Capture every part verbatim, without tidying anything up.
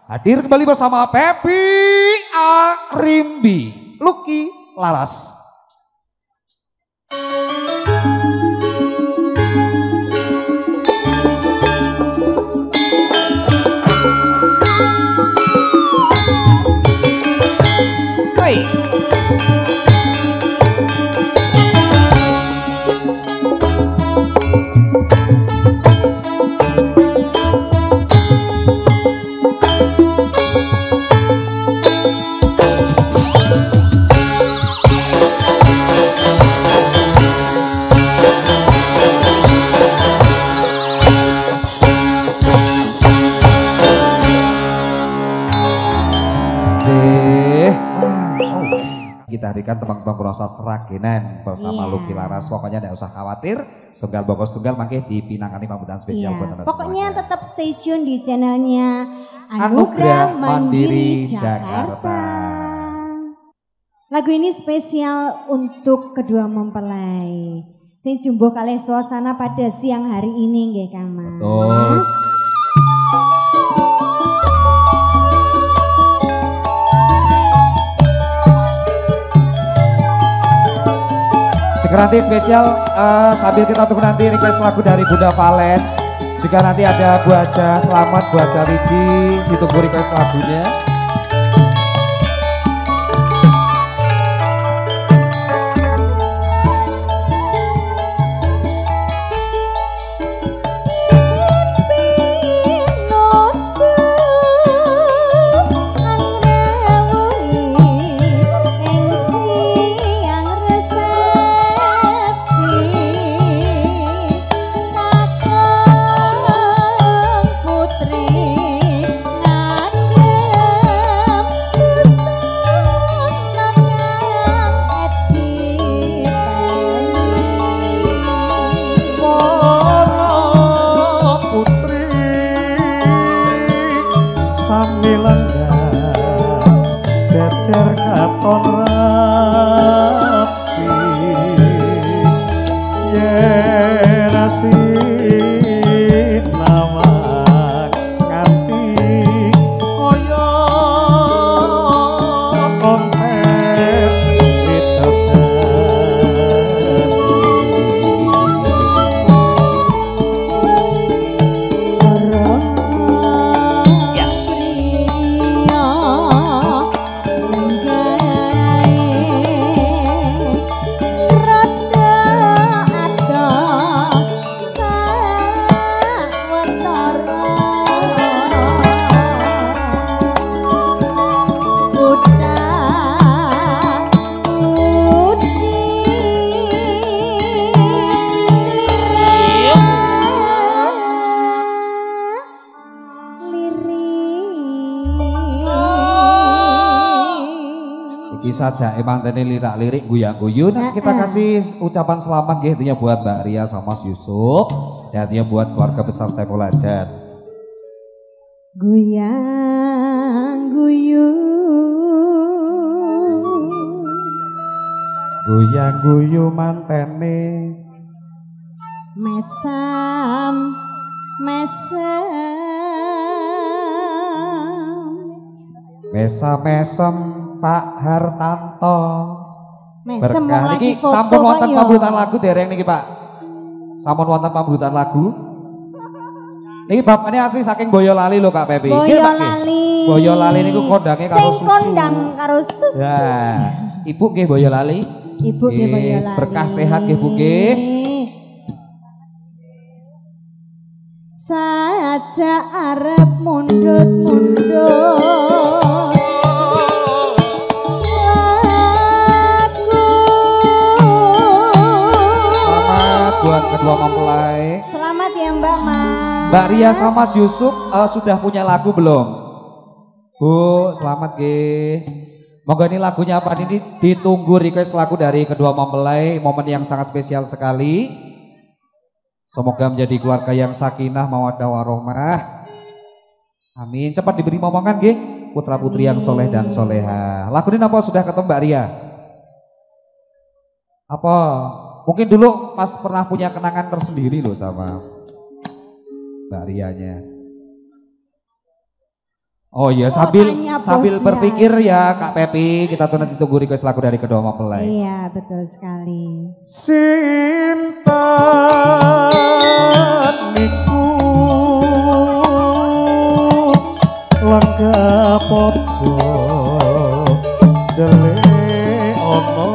Hadir kembali bersama Pepi Arimbi, Lucky Laras. Hey. Kita hadirkan teman-teman proses Sragenan bersama yeah. Lucky Laras. Pokoknya tidak usah khawatir, Tunggal Bokos Tunggal mangke dipinangani pambutan spesial yeah. buat anda. Pokoknya semuanya. Tetap stay tune di channelnya Anugerah Mandiri, Mandiri Jakarta. Jakarta. Lagu ini spesial untuk kedua mempelai. Sing jumbo kalih suasana pada siang hari ini nggih Kang Mas. Betul. Nanti spesial uh, sambil kita tunggu nanti request lagu dari Bunda Valen. Juga nanti ada Bu Aja Selamat, Bu Aja Riji, ditunggu request lagunya. Saja emang tadi lirik-lirik guya-guyu. Nah, kita kasih ucapan selamat gitu ya buat Mbak Ria sama Mas Yusuf dan ya buat keluarga besar Saiful Hajat. Guyang guyu Guyang guyu mantene mesam mesem mesam-mesem Pak Hartanto Mesem berkah niki sampun wonten pambutan lagu dereng niki Pak. Sampun wonten pambutan lagu. Niki bapaknya asli saking Boyolali lho Kak Pepi. Boyolali. Boyolali niku kondange karo susu. Sing kondang karo susu. Ya, Ibu nggih Boyolali. Ibu nggih Boyolali. Berkah sehat nggih Bu nggih. Saja arep mundut-mundut buat kedua mempelai. Selamat ya Mbak Mas. Mbak Ria sama Mas Yusuf uh, sudah punya lagu belum? Bu, selamat ge. Moga ini lagunya apa ini ditunggu request lagu dari kedua mempelai, momen yang sangat spesial sekali. Semoga menjadi keluarga yang sakinah mawaddah warahmah. Amin. Cepat diberi momongan ge, putra putri yang soleh dan soleha. Lagu ini apa sudah ketemu Mbak Ria? Apa? Mungkin dulu Mas pernah punya kenangan tersendiri loh sama Mbak Rianya. Oh iya, Oh, sambil tanya sambil bosnya. berpikir ya Kak Pepi, kita tuh nanti tunggu request lagu dari kedua mempelai. Iya, betul sekali. Sinta niku langga pojo dele ono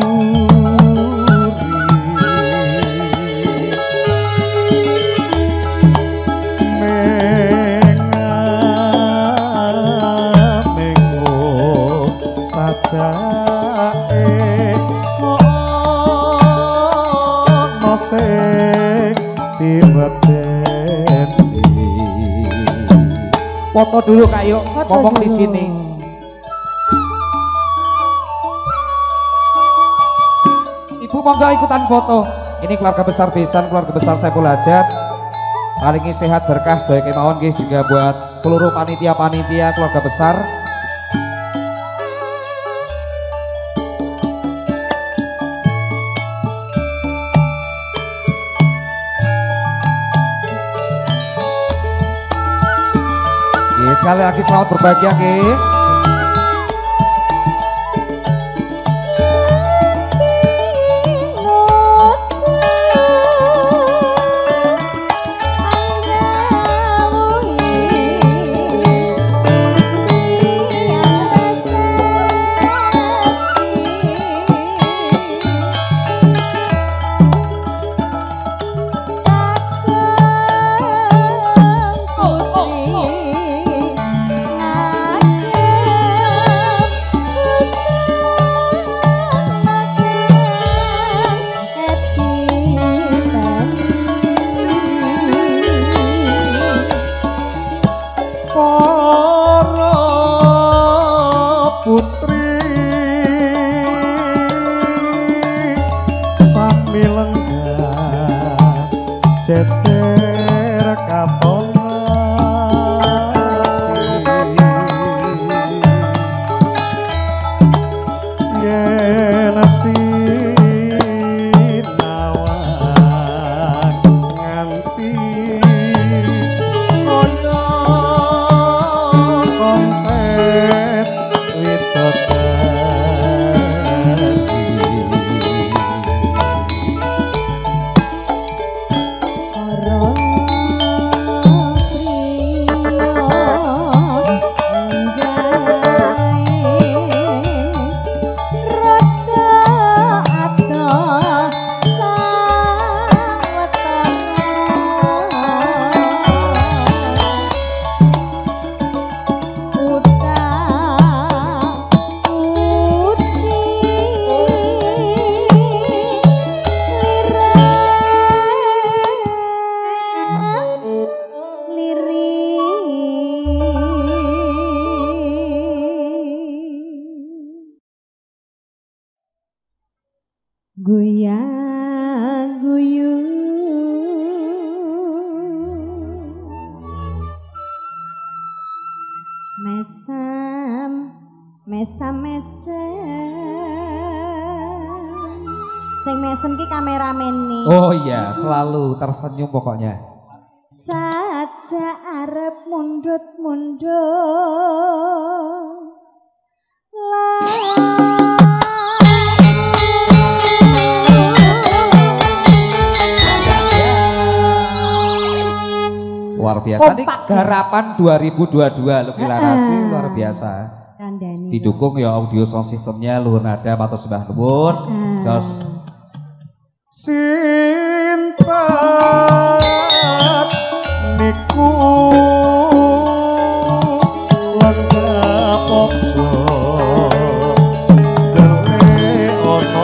foto dulu Kak yuk, Foto ngomong di dulu. sini. Ibu monggo ikutan foto. Ini keluarga besar Besan, keluarga besar Saiful Hajat. Palingi sehat berkah sedaya kemauan guys, juga buat seluruh panitia-panitia keluarga besar. Oke, sekali lagi selamat berbahagia, Ki. Goyang guyung mesam mesam mesem sing mesem ki kameramen nih. Oh iya, selalu tersenyum pokoknya. Saja arep mundut mundut Luar biasa nih garapan dua ribu dua puluh dua loh Kilarasi, Ah. luar biasa. Kandani. Didukung ya audio sound systemnya luhur nada matur sembah nuwun. Ah. Jos Sinta niku langga pokso dele ono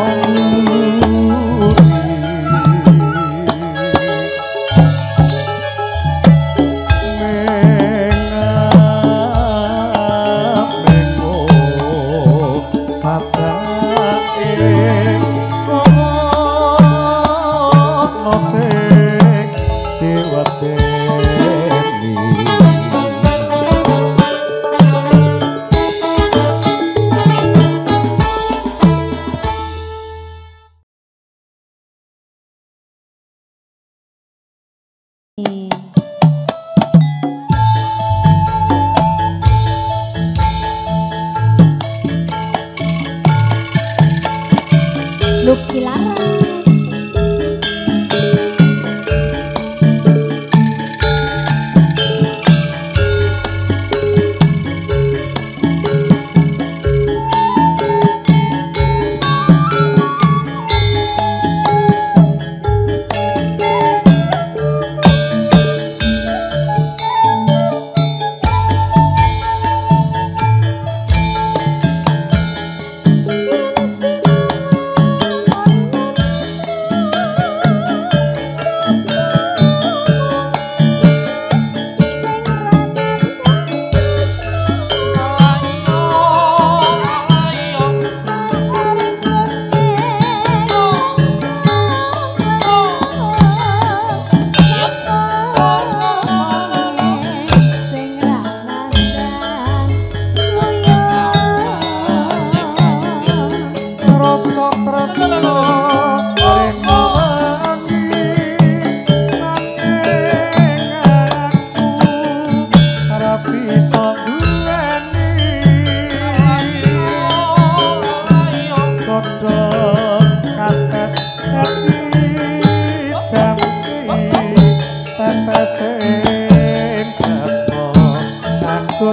tetesing tresno aku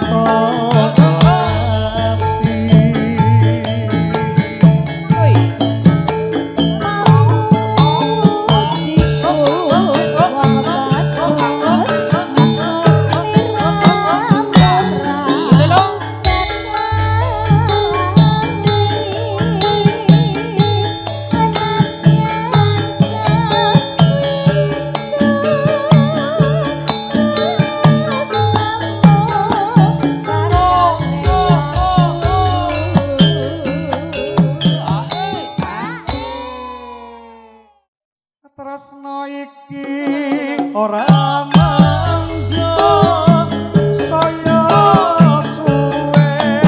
tresno iki ora manja saya suwe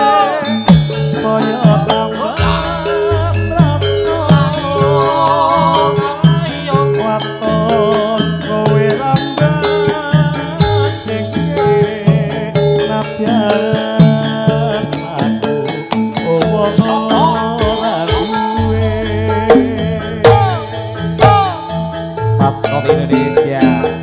saya tambah tresno ayo waton kowe rambang deke nadyan aku ora duwe Paskop Indonesia.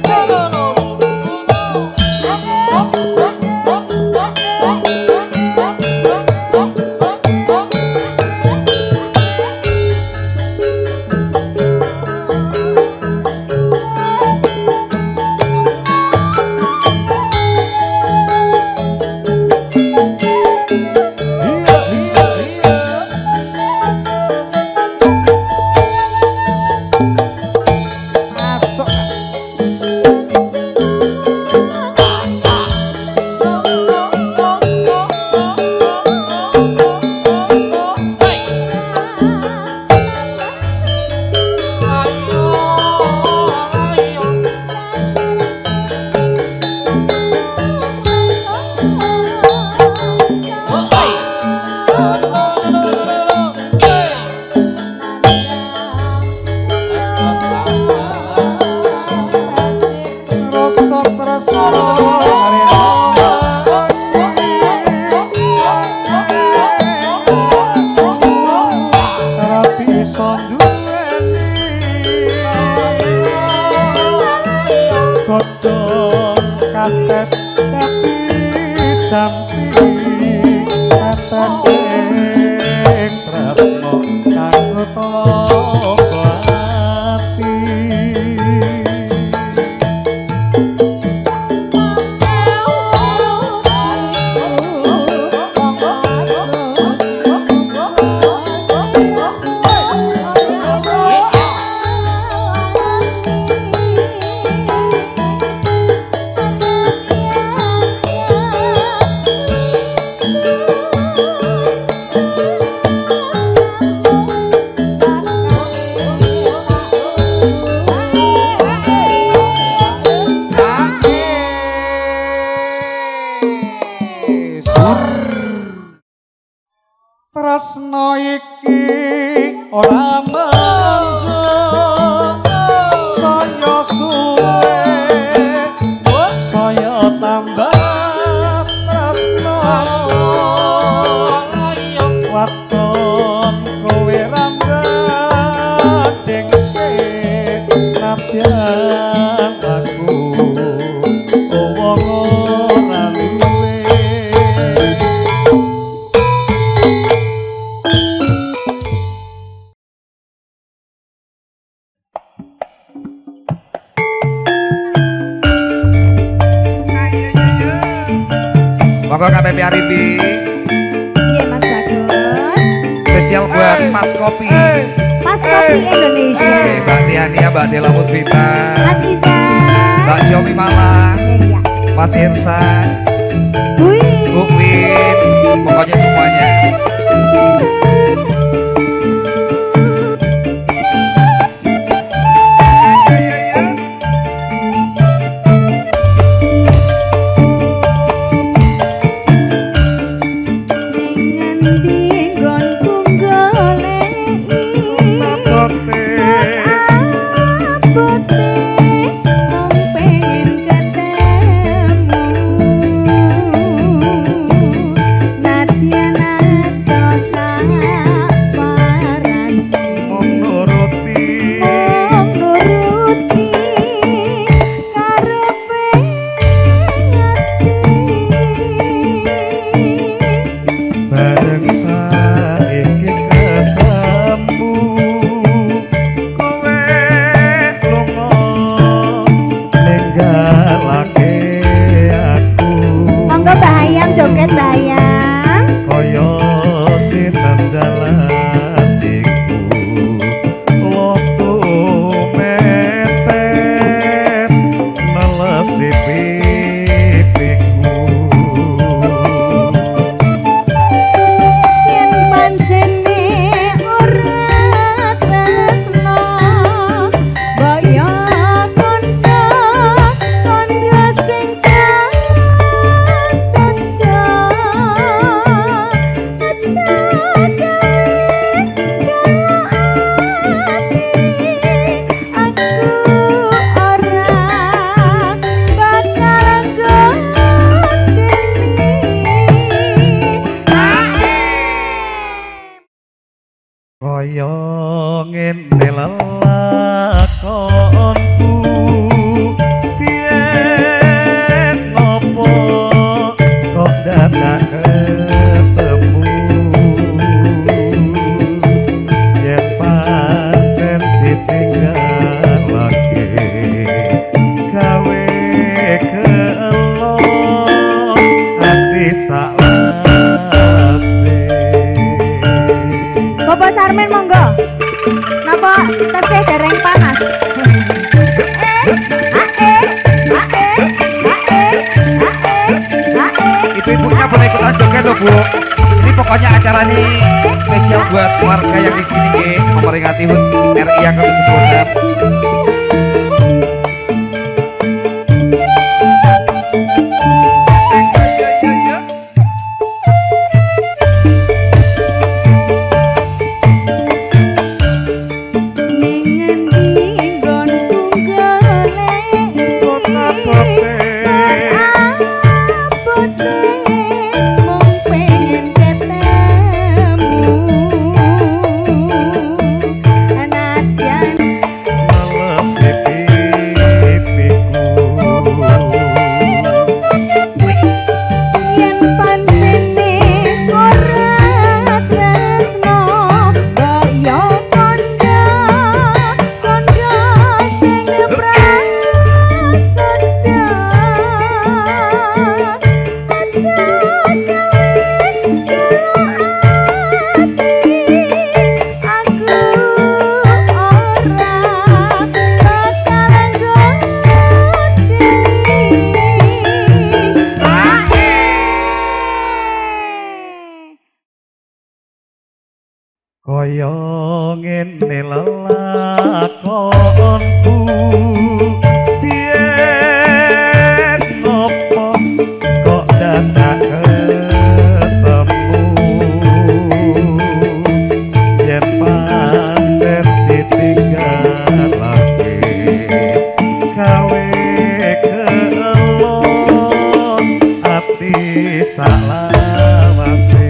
Kates dadi jampi kates sing tresno kanggo tobo ati tresno iki ora manja saya suwe saya tambah tresno waton kowe rambang dengke nadyan aku wong ora luwe Monggo K P P Arifi. Iya Mas Bagus. Spesial buat Mas Kopi. Mas Kopi Indonesia. Oke, Mbak Tiania, Mbak Dela Musvita, Mas Iza. Mbak Xiaomi Malang, Iya. Mas Irsan, Wih. Bu Win, pokoknya semuanya. Nadia nato tinggalake aku. Monggo Bayang joget Bayang. Kaya sinendalan iku waktu metes nelesi pipiku. Yen pancene ora tresno kaya kondo kondo sing Kaya ngene lelakonku biyen ngopo kok dadak ketemu. Yen pancen ditinggalake gawe keelo ati salase. Bapak Sarmen monggo. Napa tesih dereng panas? Ibu-ibunya boleh ikutan joget loh Bu. Ini pokoknya acara ini spesial buat warga yang di sini nggih, memperingati H U T R I yang ke tujuh puluh enam. Kaya ngene lelakonku biyen ngopo kok dadak ketemu. Yen pancen ditinggalake gawe keelo ati salawase.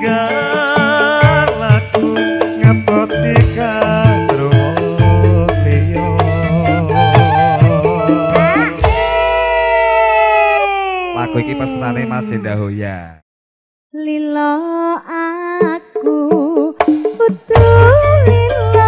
ninggal aku ngepoti karo liya. Lagu iki pesenane Mas Endah Hoya. Lilo aku utuh lilo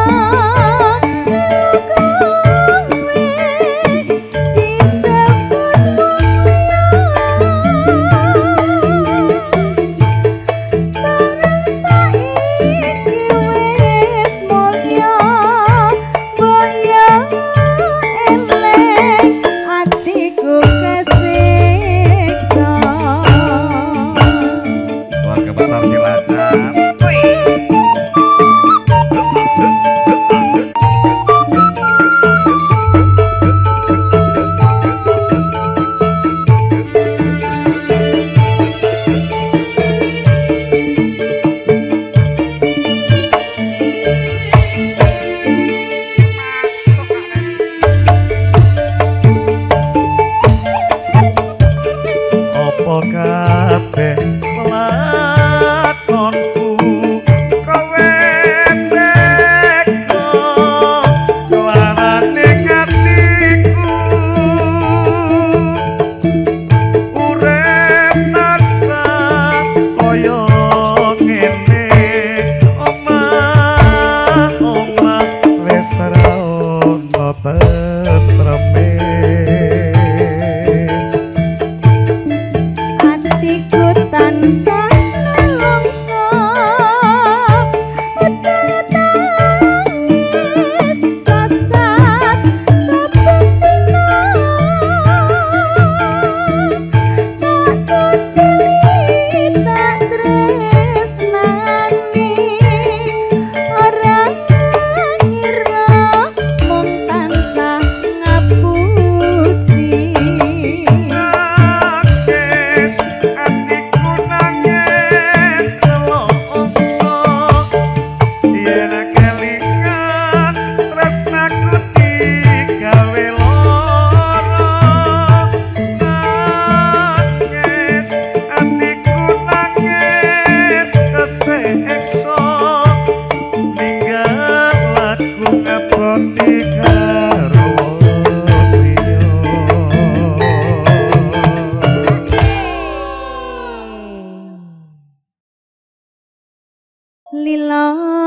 Lilo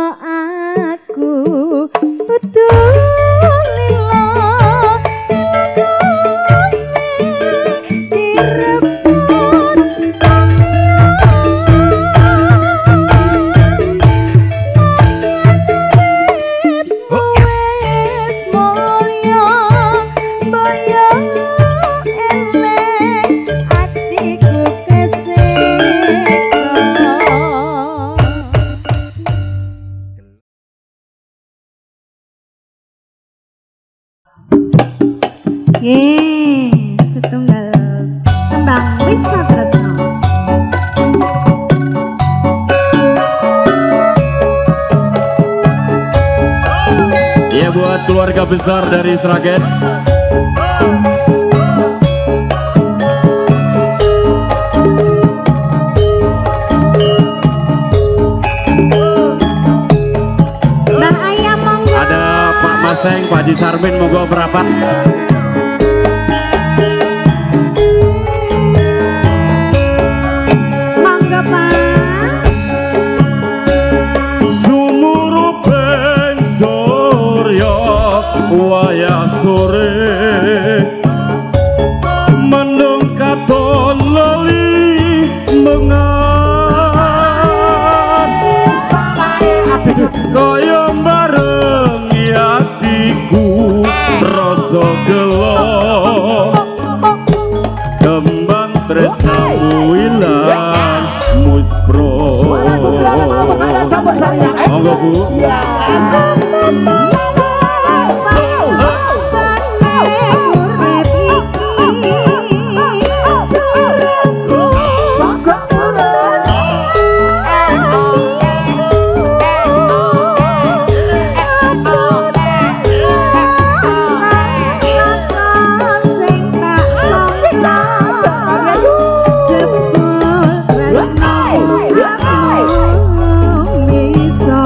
aku utuh lilo Ye, setunggal kembang Wisma Tresno. Ya, buat keluarga besar dari Sragen. Mbak Ayam monggo. Ada Pak Maseng, Pak Haji Sarmin monggo berapat. Wayah sore mendung katon lali mengan kaya bareng atiku rasa gelo kembang tresnamu ilang muspro. Monggo Bu. Hey! iso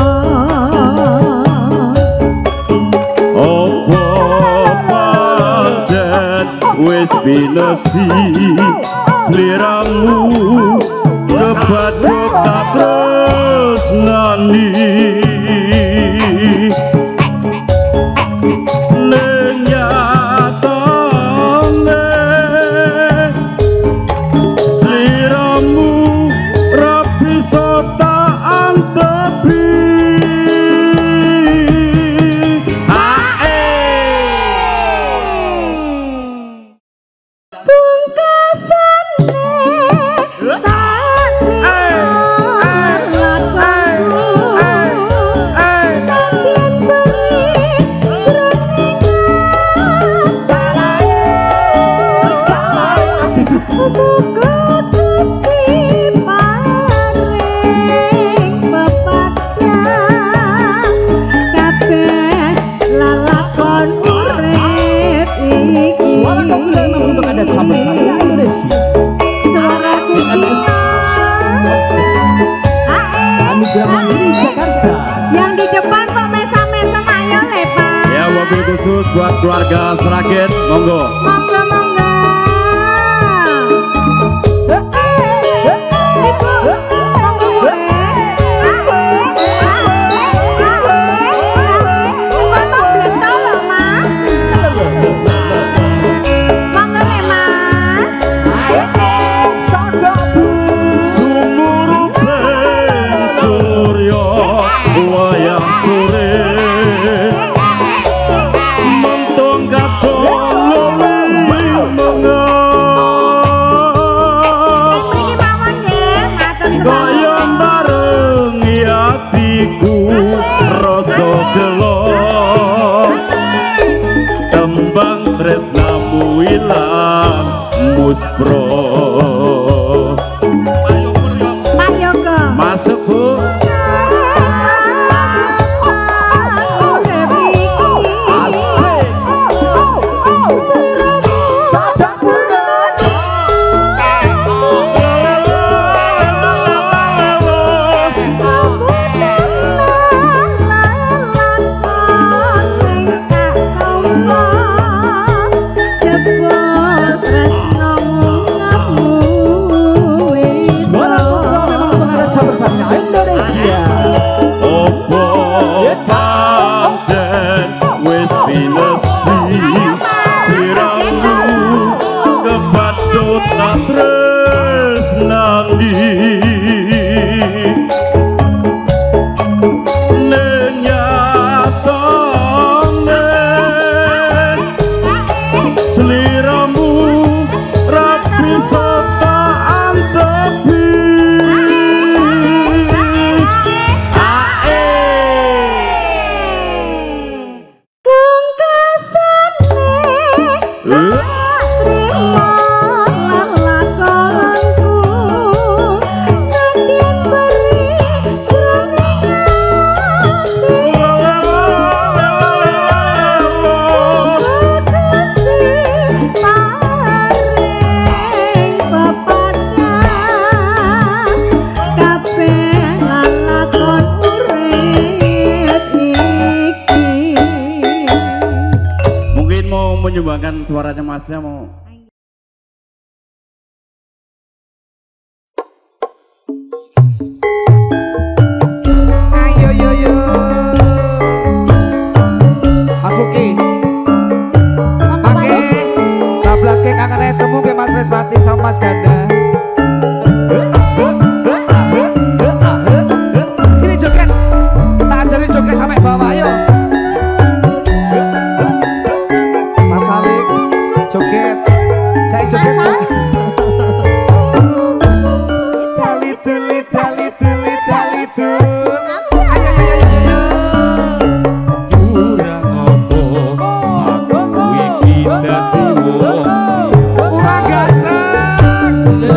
opo pancen wis binesti sliramu kebacut tak tresnani yang di depan kok mesa-mesa ayo lepas ya, mobil khusus buat keluarga Sragen, monggo monggo monggo tembang tresnamu ilang muspro Pak Yogo masuk bu menyumbangkan suaranya masnya mau ayo yo yo masuki oke tablas ke kangen semu ke Mas Resmati sama Mas Ganda sini joget tak ajarin joget sampai bawah ayo joget, saya joget tali tali tali tali tali tuh ayo ayo ayo ayo kurang apa aku iki dadi wong kurang ganteng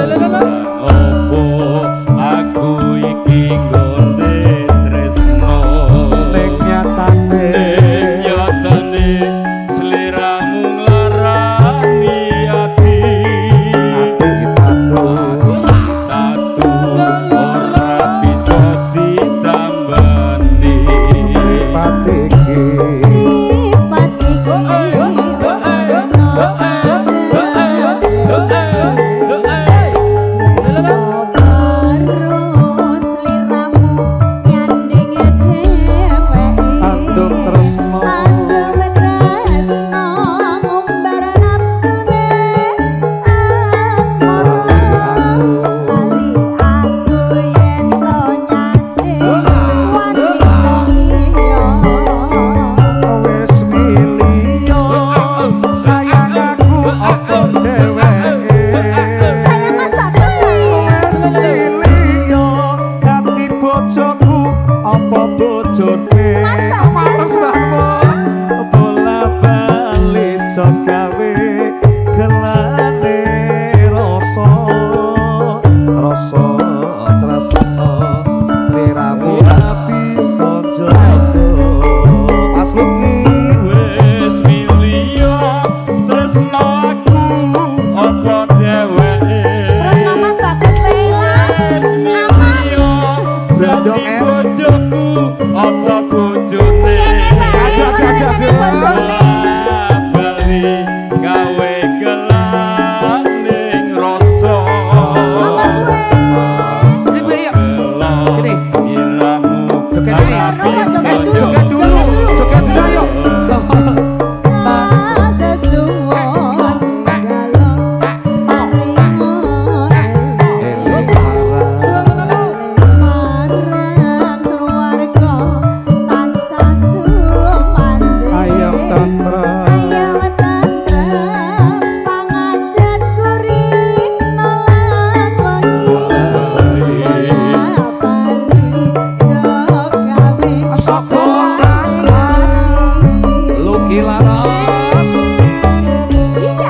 bojoku apa bojone matur sembahmu bola bali jogawe gelane rasa rasa tresno sliramu bisa jogo Mas Luki wis milio tresno aku apa dheweke Tresno Mas Bagus Leila. wis milio Brandong dadi M. bojoku apa bojone Aduh, aduh, aduh, aduh. bali gawe gelaning rasa Sini Bu, yuk. Sini. iramu Joget sini. Eh, joget dulu. Joget dulu ayo. Sesuwon galong paringo Eling marang marang keluarga tansah sumandhe ayam tantra ayam tentrem pangajat kuring nolang wengi bola bali jogawe Soko hati. Luki Laras Iya,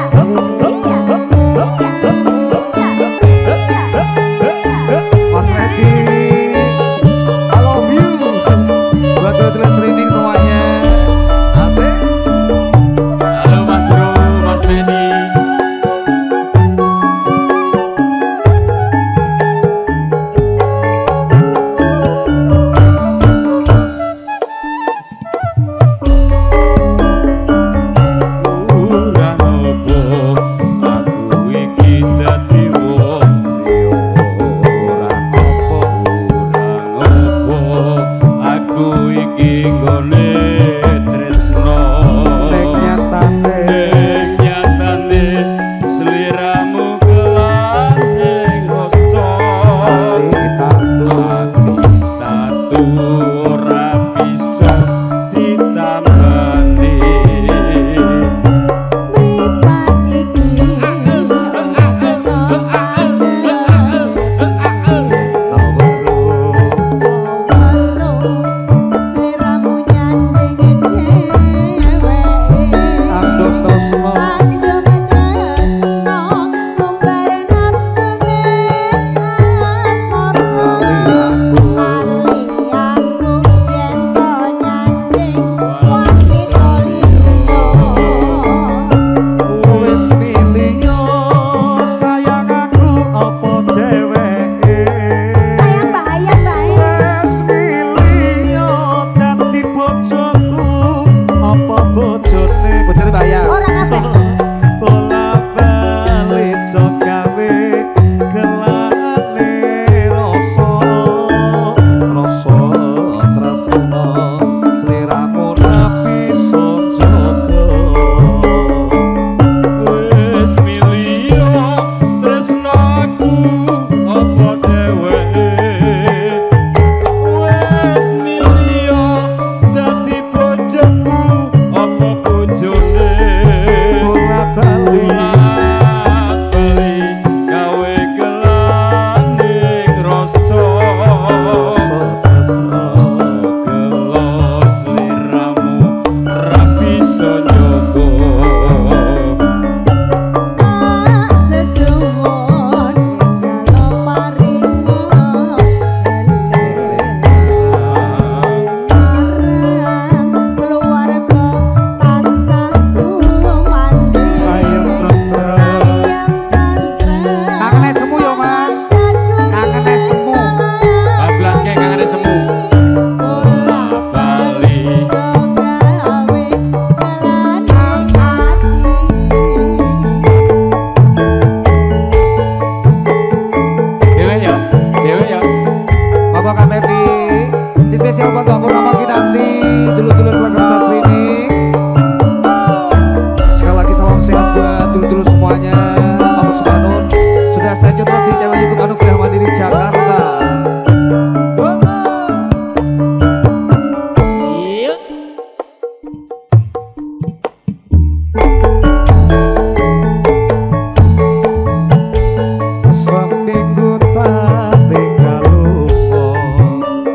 Mas Redi I love you buat dulu streaming semuanya asik halo Mas Bro Mas Medi Kurang opo aku iki dadi wong liya ora apa kurang opo aku iki nggone tresno nek nyatane ning nyatane sliramu gelane rasa ati tantu ati tatu ora bisa ditambani mripat iki sliramu nyanding dhewe Andung tresno Andome tresno ngumbar nafsune asmara Liraku Ali aku yen to nyanding wanita liya wis milio sayang aku apa dheweke sayang bahaya bae wis milio dadi bojoku apa bojone bojone bayar ora kabeh bola bali jogawe gelane rasa rasa tresno sliramu ra bisa jaga wis milio tresno aku apa dheweke wis milio dadi bojoku apa bojone bola bali bali gawe gelaning rasa rasa tresno gelos liramu ra bisa nyogo sesuwon kalau paringo marang keluarga tansah sumandhe ayam tantra ayam tentrem kangen semu yo Mas kangen semu bablas kayak kangen semu bola bali jogawe gelane ati dewe ya dewe ya Bapak K T V di spesial buat Bang Purnama Kinanti dulur-dulur keluarga besar streaming sekali lagi salam sehat buat dulur-dulur semuanya Matur Semanun sudah stay tune terus di channel YouTube Anu Kuliah Mandiri Jakarta seminggu tak tinggal lupa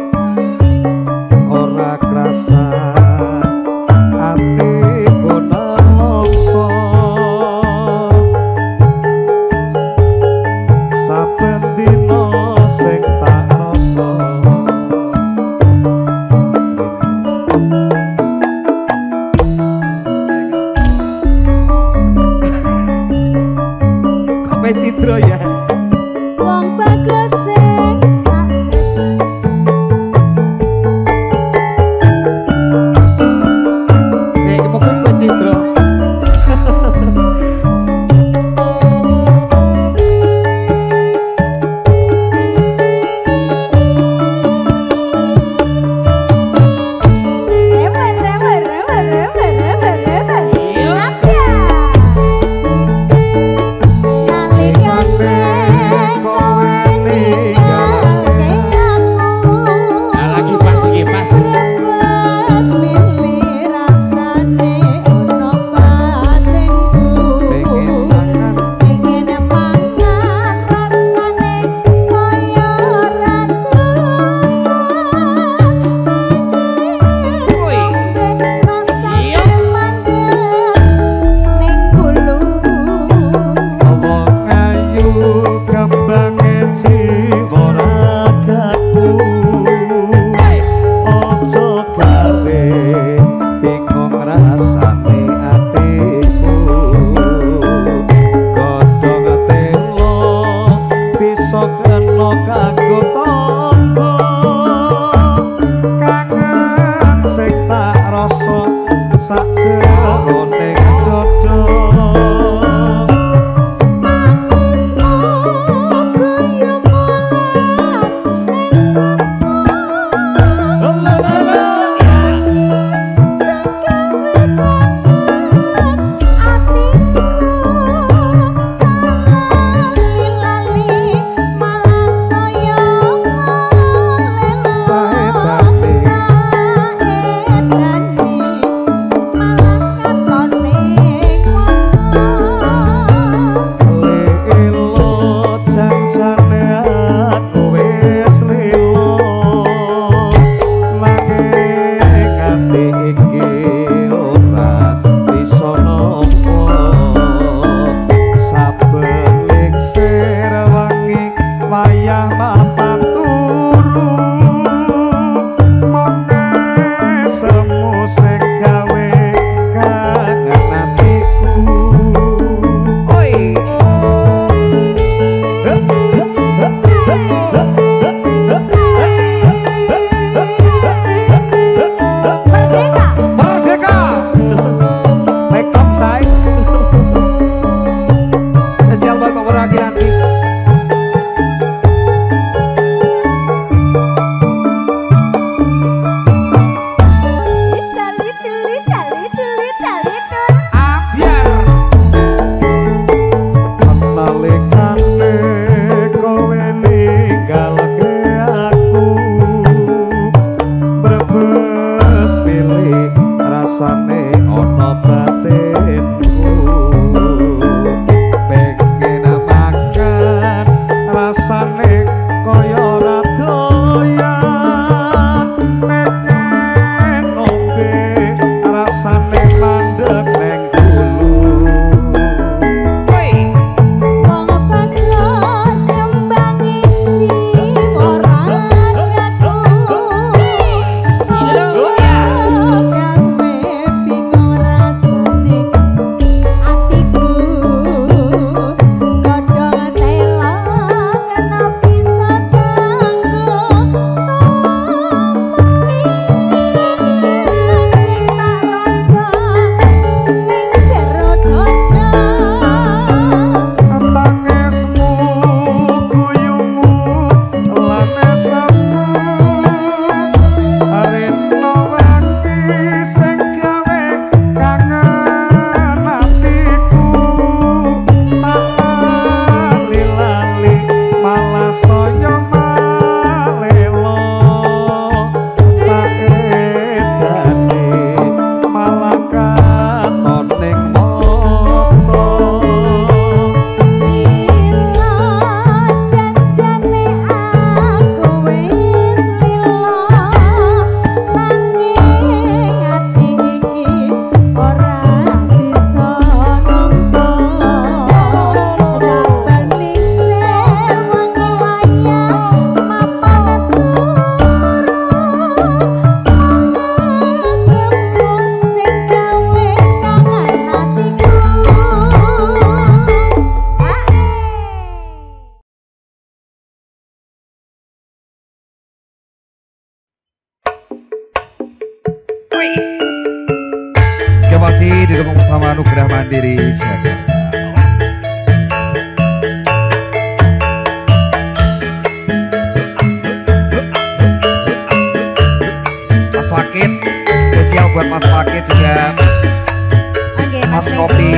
Oke, masih didukung bersama Anugerah Mandiri Jakarta. Mas Wakit, spesial buat Mas Wakit juga. Oke, Mas Mas Kopi.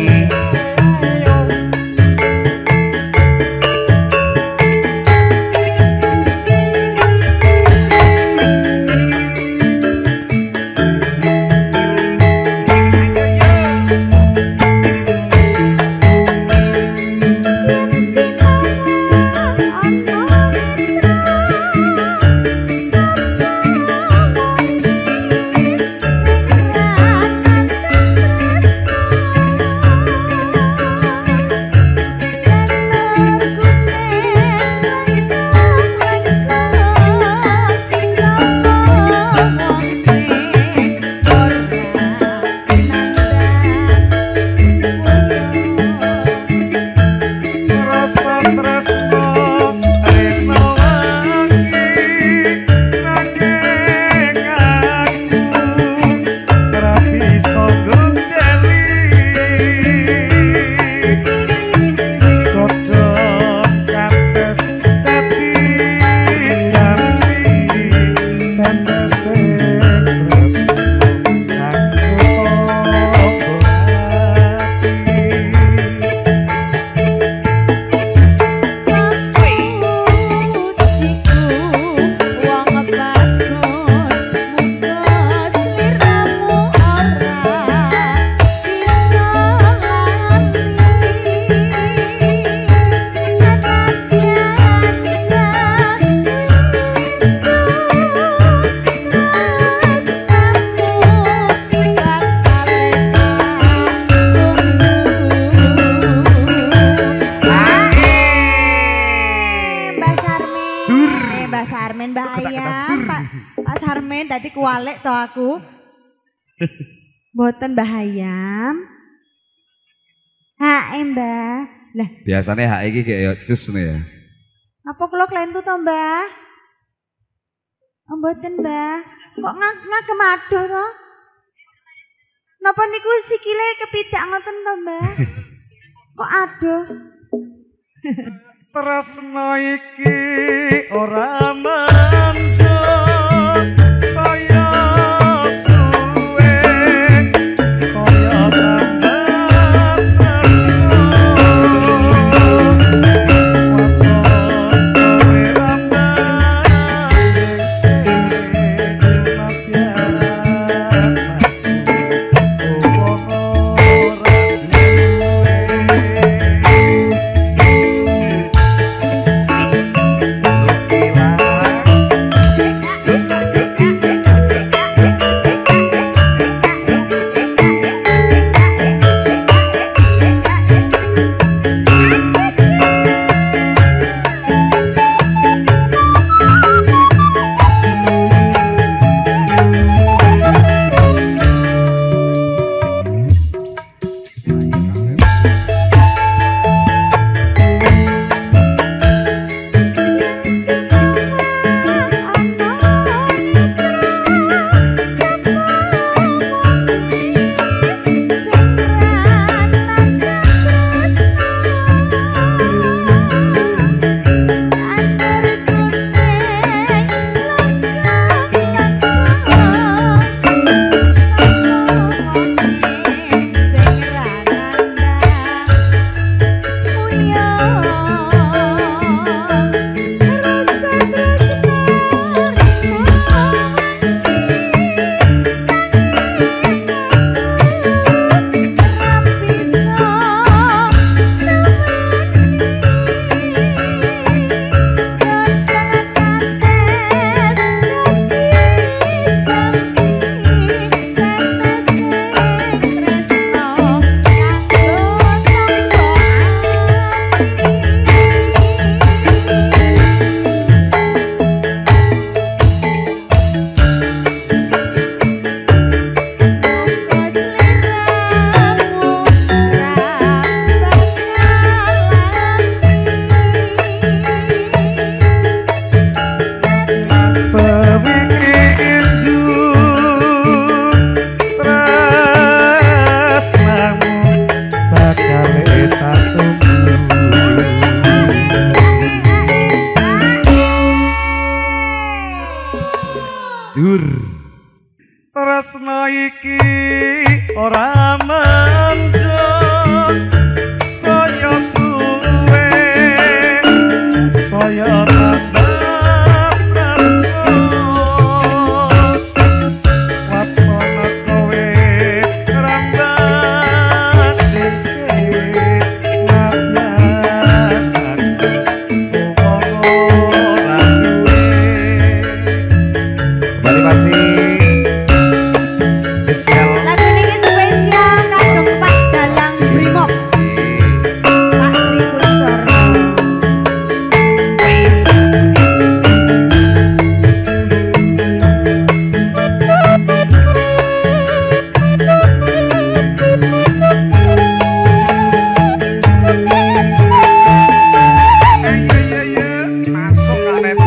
Tadi kualek to aku. Boten bahayam. Hae, Mbah. Lah, Biasanya hak iki kayak jus nih ya. apa kula klentu to, Mbah? Oh, mboten, Mbah. Kok ngagem adoh to? Napa niku sikile kepidak ngoten to, Mbah? Kok adoh? Tresno iki ora manjur. Saya suwe, saya tambah Zur. Tresno iki ora mendung saya suwe saya tandap terus kapan kowe ramban dikit ngabyan aku ora duwe. Kembali masih spesial Lagu ini spesial kagem Pak Dalang Brimob Pak Tri Kunchoro. Masuk Kanepi.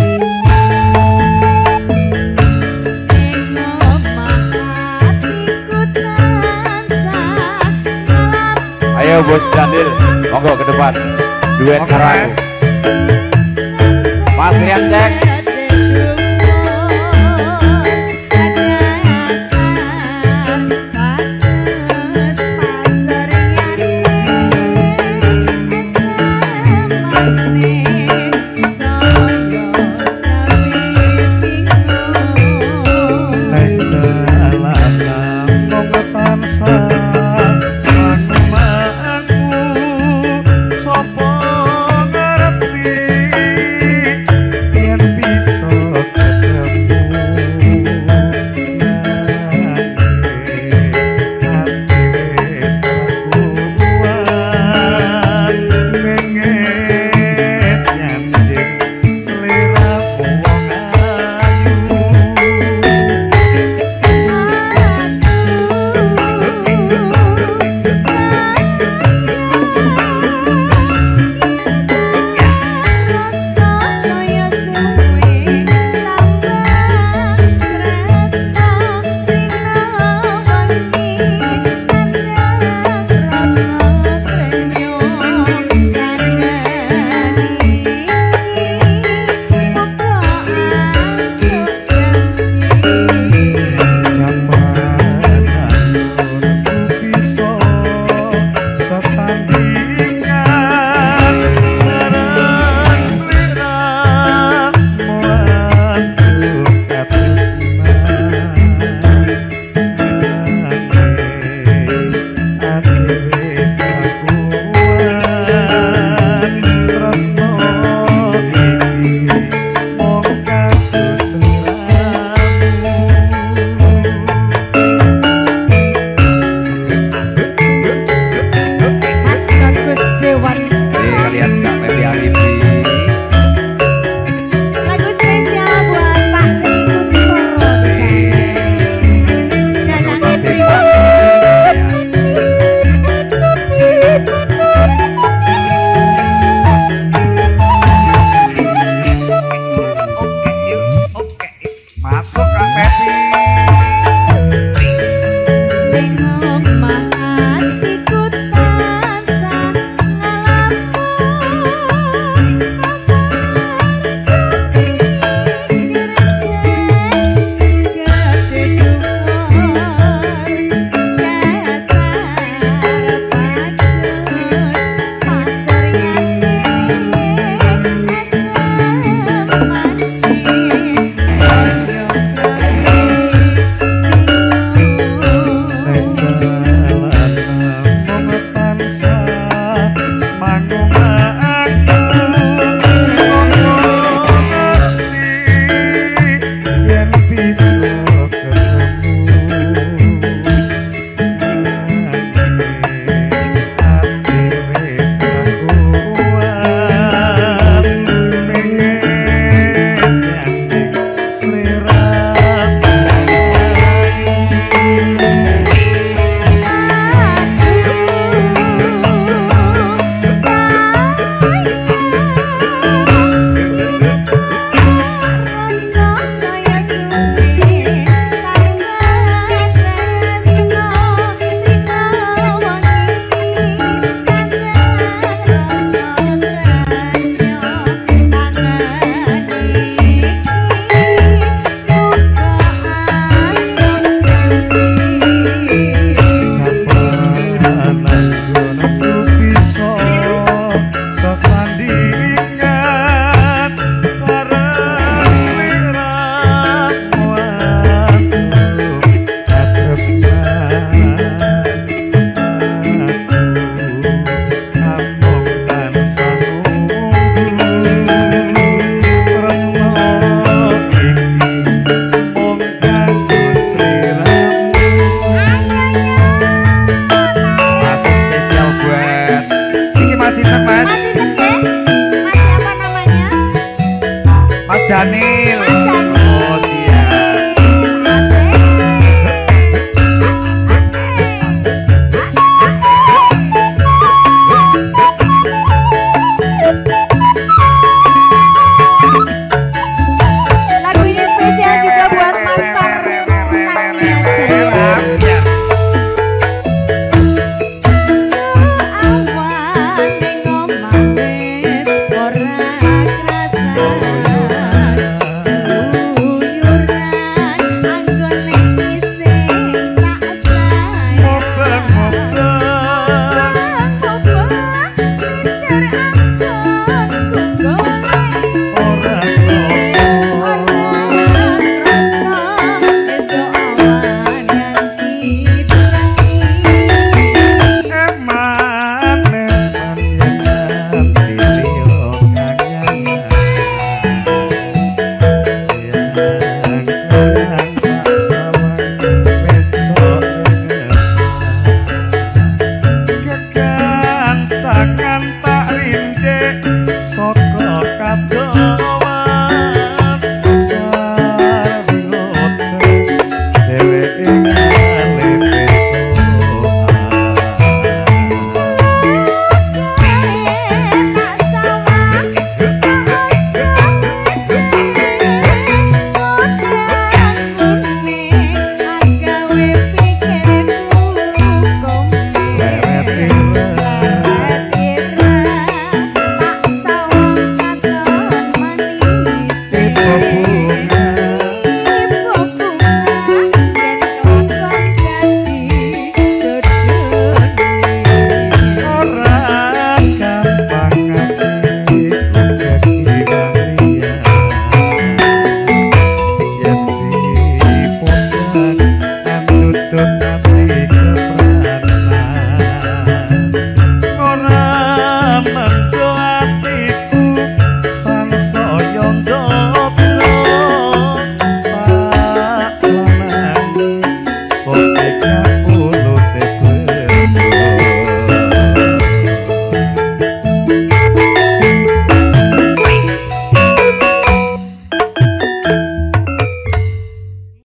Ayo Bos Dandil, monggo ke depan. Duet Oke, karo Mas. aku. Mas Rian cek.